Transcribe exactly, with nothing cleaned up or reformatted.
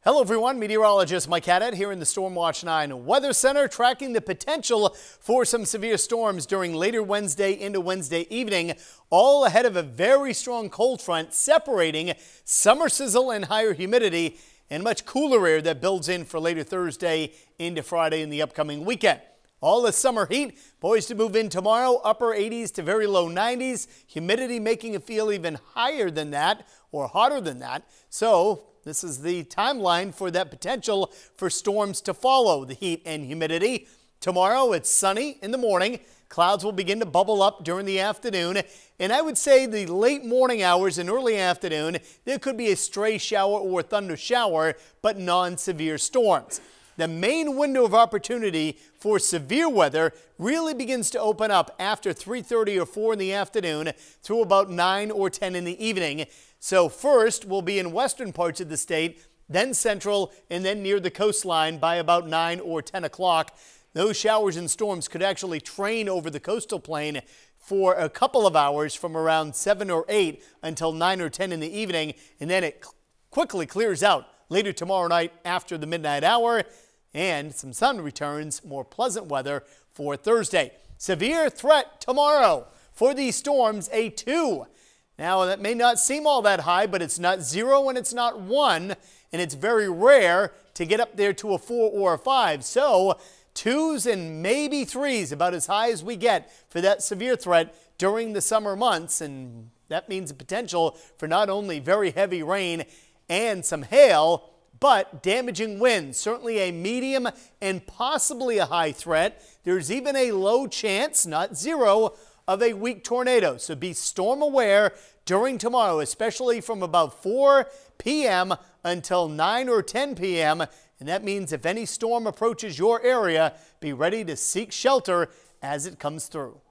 Hello everyone, Meteorologist Mike Hadded here in the Storm Watch nine Weather Center, tracking the potential for some severe storms during later Wednesday into Wednesday evening, all ahead of a very strong cold front separating summer sizzle and higher humidity and much cooler air that builds in for later Thursday into Friday in the upcoming weekend. All the summer heat poised to move in tomorrow, upper eighties to very low nineties, humidity making it feel even higher than that or hotter than that. So this is the timeline for that potential for storms to follow the heat and humidity. Tomorrow it's sunny in the morning. Clouds will begin to bubble up during the afternoon. And I would say the late morning hours and early afternoon, there could be a stray shower or thunder shower, but non-severe storms. The main window of opportunity for severe weather really begins to open up after three thirty or four in the afternoon through about nine or ten in the evening. So first we'll be in western parts of the state, then central, and then near the coastline by about nine or ten o'clock. Those showers and storms could actually train over the coastal plain for a couple of hours from around seven or eight until nine or ten in the evening, and then it quickly clears out later tomorrow night after the midnight hour, and some sun returns, more pleasant weather for Thursday. Severe threat tomorrow for these storms, a two. Now, that may not seem all that high, but it's not zero and it's not one, and it's very rare to get up there to a four or a five. So twos and maybe threes, about as high as we get for that severe threat during the summer months, and that means the potential for not only very heavy rain and some hail, but damaging winds, certainly a medium and possibly a high threat. There's even a low chance, not zero, of a weak tornado. So be storm aware during tomorrow, especially from about four p m until nine or ten p m And that means if any storm approaches your area, be ready to seek shelter as it comes through.